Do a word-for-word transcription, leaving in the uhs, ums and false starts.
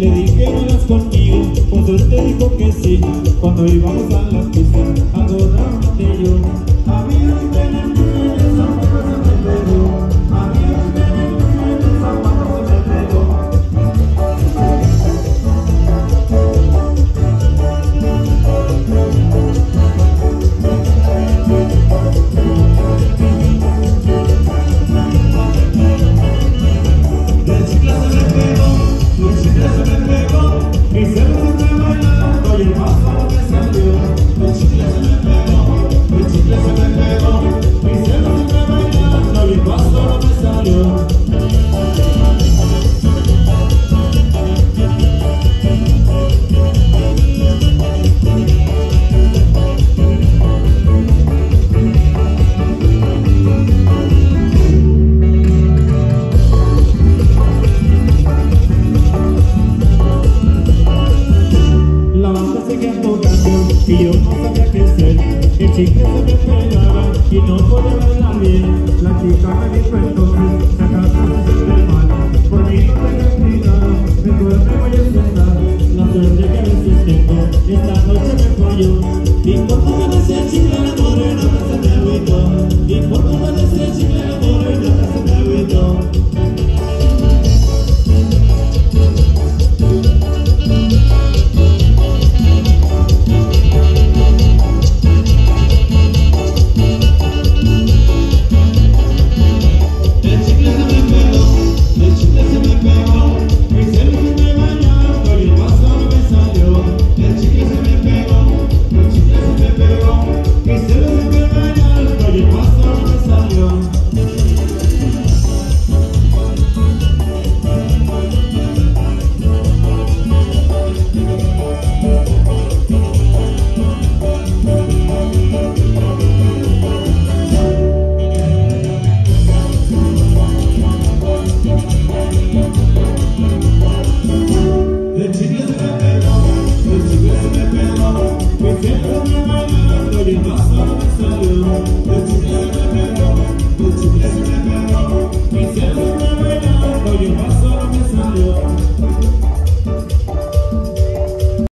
Le dije bailas conmigo, por suerte dijo que sí. Cuando íbamos a la pista, acordábamos de yo. Había un teléfono en el zapato se me pegó. Había un teléfono en el zapato se me pegó. El chicle se me pegó, el chicle se me pegó. Y se me fue bailando y el paso no me salió. El chicle se me pegó, el chicle se me pegó. Y se me fue bailando y el paso no me salió. Y yo no sabía qué hacer. El chicle se me pegaba y no podía bailar bien. La chica me dijo entonces, se acaba de sentir mal. Por mí no tengas cuidado, mejor me voy a sentar. La suerte que a veces tengo, esta noche me falló.